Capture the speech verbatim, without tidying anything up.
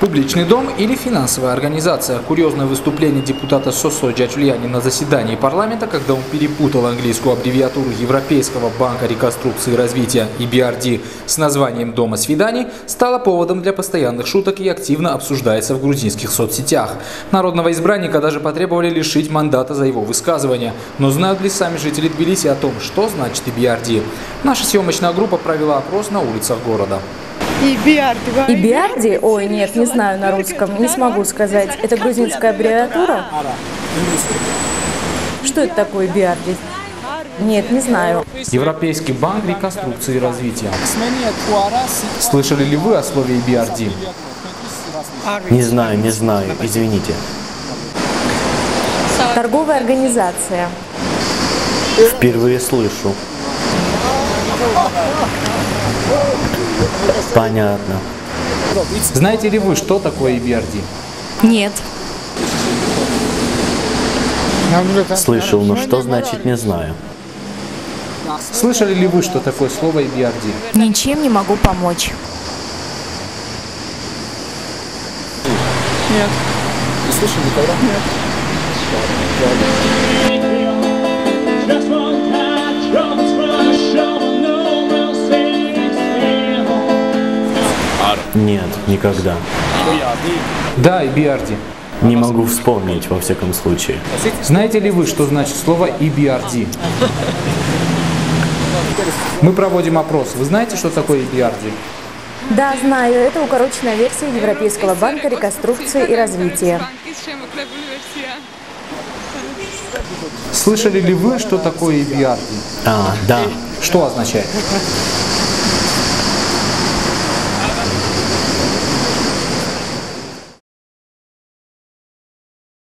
Публичный дом или финансовая организация? Курьезное выступление депутата СОСО Джаджульяни на заседании парламента, когда он перепутал английскую аббревиатуру Европейского банка реконструкции и развития и би ар ди с названием «Дома свиданий», стало поводом для постоянных шуток и активно обсуждается в грузинских соцсетях. Народного избранника даже потребовали лишить мандата за его высказывание. Но знают ли сами жители Тбилиси о том, что значит и би ар ди? Наша съемочная группа провела опрос на улицах города. И би ар ди? И би ар ди? Ой, нет, не знаю на русском, не смогу сказать. Это грузинская аббревиатура? Что это такое би ар ди? Нет, не знаю. Европейский банк реконструкции и развития. Слышали ли вы о слове и би ар ди? Не знаю, не знаю, извините. Торговая организация. Впервые слышу. Понятно. Знаете ли вы, что такое и би ар ди? Нет. Слышал, но что значит не знаю. Слышали ли вы, что такое слово и би ар ди? Ничем не могу помочь. Нет. Не слышали никогда? Нет. Нет, никогда. Да, и би ар ди. Не могу вспомнить, во всяком случае. Знаете ли вы, что значит слово и би ар ди? Мы проводим опрос. Вы знаете, что такое и би ар ди? Да, знаю. Это укороченная версия Европейского банка реконструкции и развития. Слышали ли вы, что такое и би ар ди? А, да. Что означает?